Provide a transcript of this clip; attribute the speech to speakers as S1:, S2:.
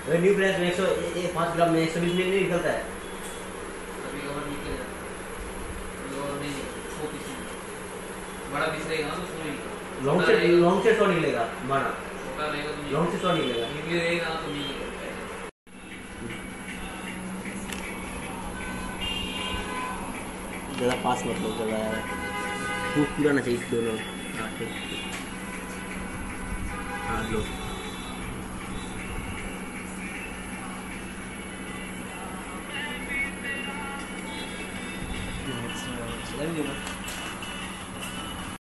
S1: अगर new balance में 5 ग्राम में 120 मिली नहीं निकलता है।
S2: कभी कभार निकलेगा, कभी कभार नहीं निकलेगा, 100 पीस में बड़ा पीस रहेगा ना तो उसमें निकलेगा।
S1: लॉन्ग से 100 निकलेगा माना,
S2: छोटा रहेगा तो
S1: लॉन्ग से 100 निकलेगा।
S2: निकले रहेगा ना तो नहीं निकलता है।
S1: ज़्यादा पास मत लो, ज़्यादा पूरा ना चाहिए दोनों। हाँ ठीक, हाँ लो।
S2: चलेंगे ना।